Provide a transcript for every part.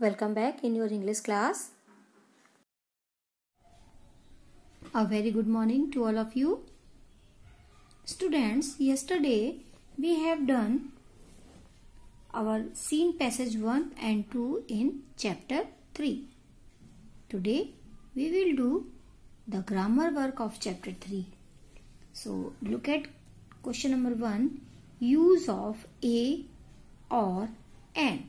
Welcome back in your English class. A very good morning to all of you. Students, yesterday we have done our seen passage 1 and 2 in chapter 3. Today we will do the grammar work of chapter 3. So look at question number 1. Use of a or an.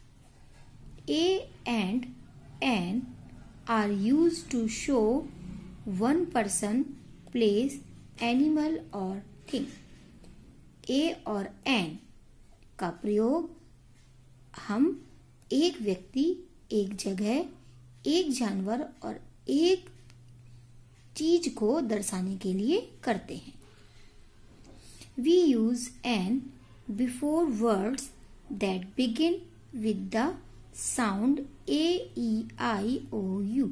A and an are used to show one person, place, animal or thing. A और an का प्रयोग हम एक व्यक्ति, एक जगह, एक जानवर और एक चीज को दर्शाने के लिए करते हैं. We use an before words that begin with the sound A, E, I, O, U.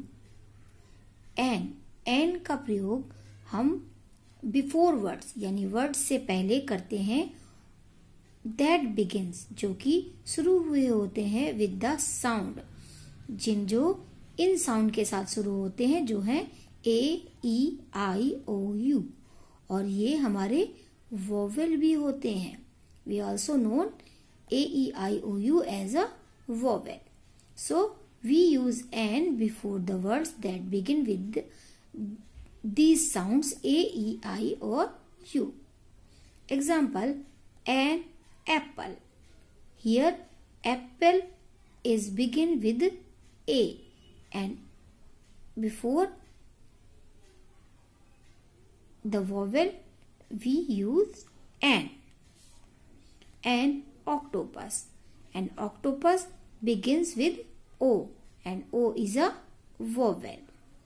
an का प्रयोग हम बिफोर वर्ड्स यानी वर्ड्स से पहले करते हैं that begins जो कि शुरू हुए होते हैं with the sound जो इन साउंड के साथ शुरू होते हैं जो हैं A, E, I, O, U और ये हमारे वोवेल भी होते हैं. We also known A, E, I, O, U as a vowel. So we use an before the words that begin with these sounds A, E, I or U. Example, an apple. Here apple is begin with A and before the vowel we use an. An octopus. An octopus begins with O and O is a vowel.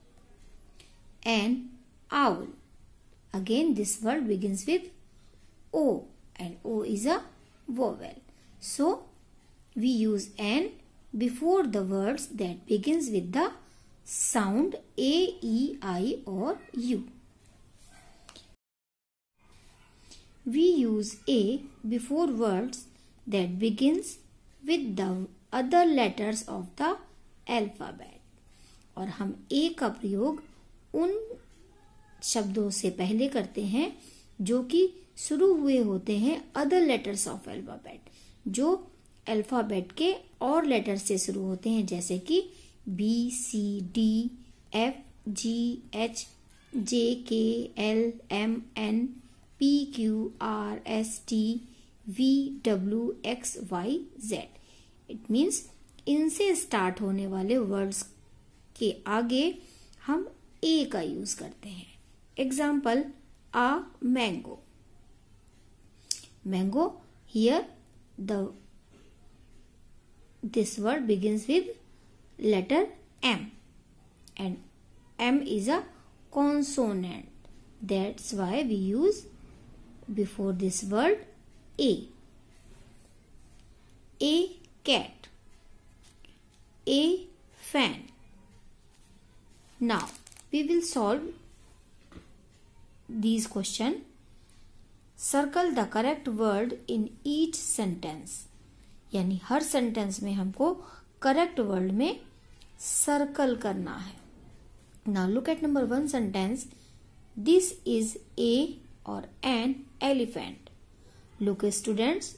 An owl. Again this word begins with O and O is a vowel. So we use an before the words that begins with the sound A, E, I or U. We use A before words that begins with the other letters of the alphabet. और हम A का प्रयोग उन शब्दों से पहले करते हैं जो कि शुरू हुए होते हैं other letters of alphabet जो अल्फाबेट के और लेटर से शुरू होते हैं जैसे कि B, C, D, F, G, H, J, K, L, M, N, P, Q, R, S, T, V, W, X, Y, Z. It means इनसे स्टार्ट होने वाले वर्ड्स के आगे हम A का यूज करते हैं. Example, a mango. Mango, here this word begins with letter M and M is a consonant. That's why we use before this word A. A cat. A fan. Now we will solve these questions. Circle the correct word in each sentence. यानी हर sentence में हमको correct word में circle करना है. Now look at number 1 sentence. This is a or an elephant. Look students.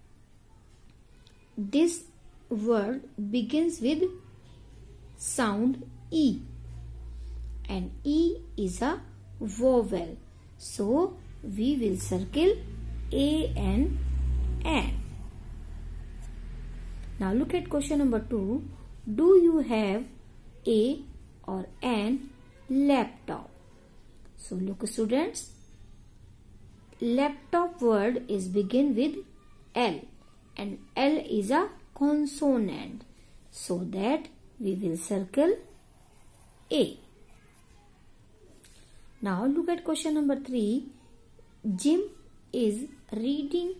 This word begins with sound E and E is a vowel. So we will circle A and an. Now look at question number 2. Do you have a or an laptop? So look students. Laptop word is begin with L and L is a consonant. So that we will circle A. Now look at question number 3. Jim is reading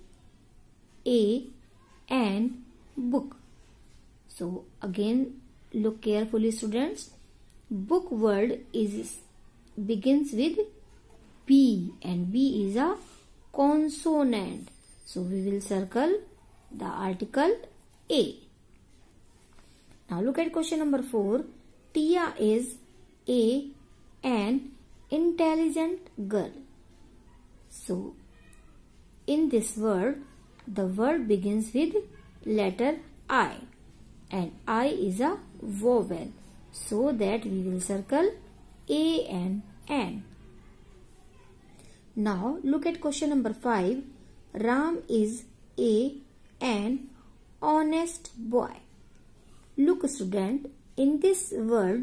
an book. So again look carefully students. Book word begins with B and B is a consonant. So we will circle the article A. look at question number 4. Tia is an intelligent girl. So, in this word, the word begins with letter I, and I is a vowel, so that we will circle A and N. Now, look at question number 5. Ram is an honest boy. Look, student, in this word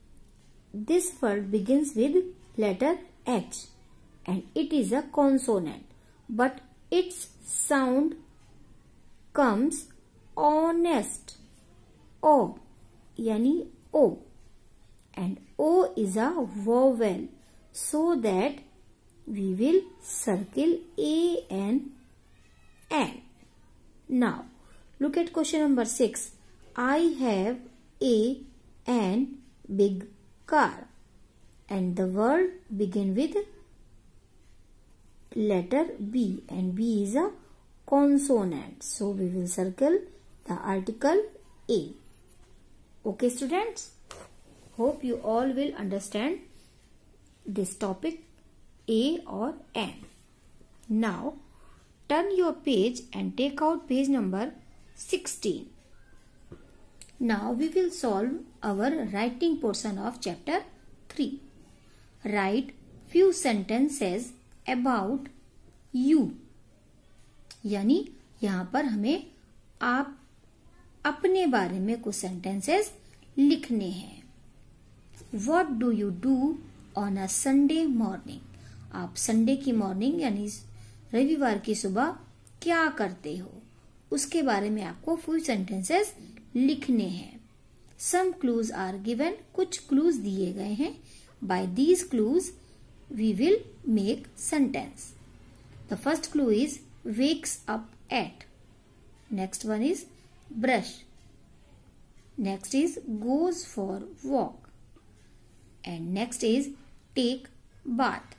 begins with letter H, and it is a consonant, but its sound comes honest, O, yani O, and O is a vowel, so that we will circle A and N. Now, look at question number 6. I have an big car, and the word begin with letter B, and B is a consonant, so we will circle the article A. Okay, students, hope you all will understand this topic A or N. Now, turn your page and take out page number 16. Now we will solve our writing portion of chapter 3. Write few sentences about you. यानी यहाँ पर हमें आप अपने बारे में कुछ sentences लिखने हैं. What do you do on a Sunday morning? आप संडे की मॉर्निंग यानी रविवार की सुबह क्या करते हो, उसके बारे में आपको फ्यू सेंटेंसेस लिखने हैं. Some clues are given. कुछ क्लूज दिए गए हैं. By these clues we will make sentence. The first clue is wakes up at. Next one is brush. Next is goes for walk. And next is take bath.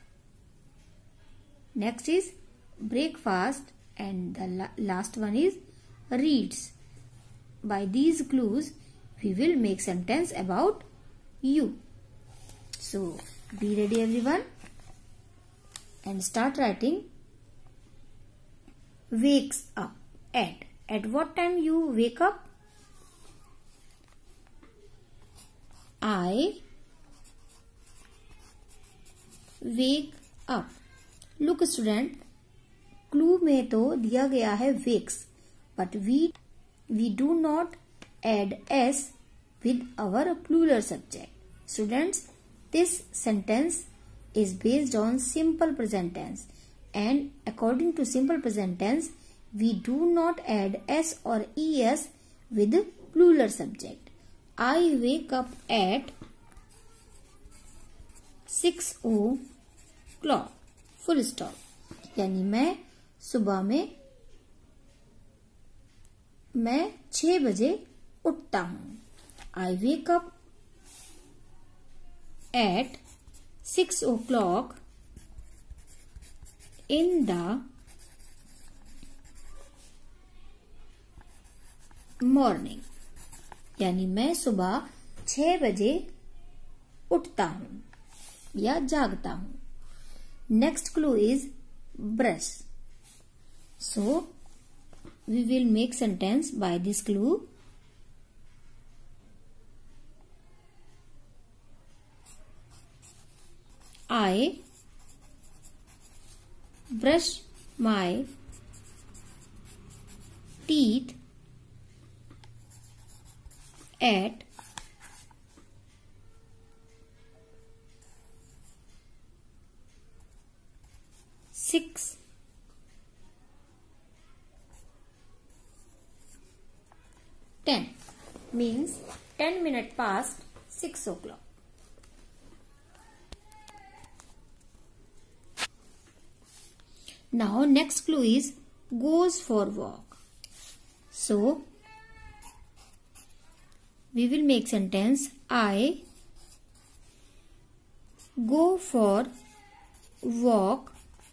Next is breakfast, and the last one is reads. By these clues we will make sentence about you. So be ready everyone and start writing. Wakes up at. At what time you wake up? I wake up. Look student, clue में तो दिया गया है wakes, but we do not add s with our plural subject. Students, this sentence is based on simple present tense, and according to simple present tense we do not add s or es with plural subject. I wake up at 6 o'clock. Full stop. यानी मैं सुबह में 6 बजे उठता हूँ. I wake up at 6 o'clock in the morning. यानी मैं सुबह 6 बजे उठता हूँ या जागता हूँ. Next clue is brush. So we will make sentence by this clue. I brush my teeth at 6:10 means 10 minutes past 6 o'clock. Now next clue is goes for walk. So we will make sentence I go for walk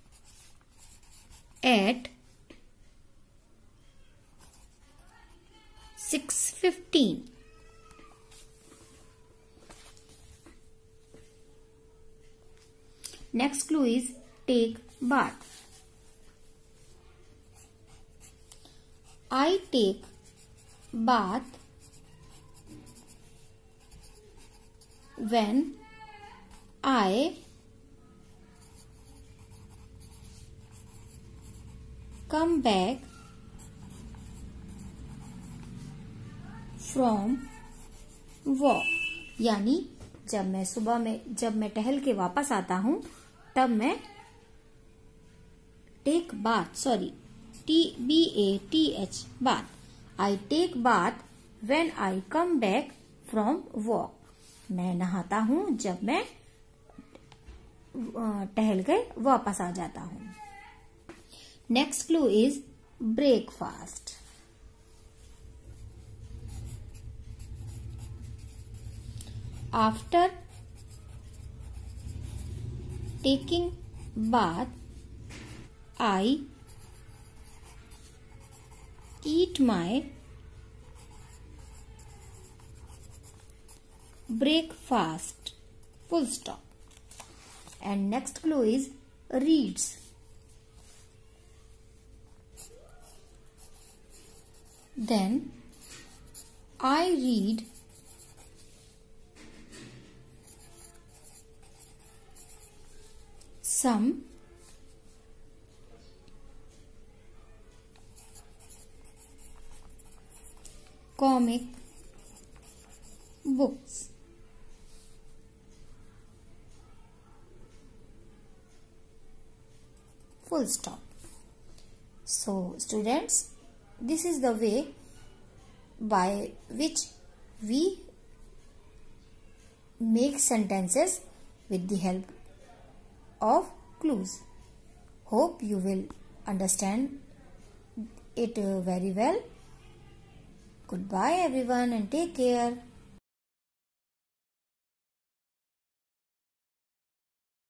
at 6:15. Next clue is take bath. I take bath when I come back from walk. यानी जब मैं सुबह में जब मैं टहल के वापस आता हूं तब मैं take bath TBATH bath I take bath when I come back from walk. मैं नहाता हूं जब मैं टहल के वापस आ जाता हूं. Next clue is breakfast. After taking bath, I eat my breakfast. Full stop. And next clue is reads. Then I read some comic books. Full stop. So students, this is the way by which we make sentences with the help of clues. Hope you will understand it very well. Goodbye everyone and take care.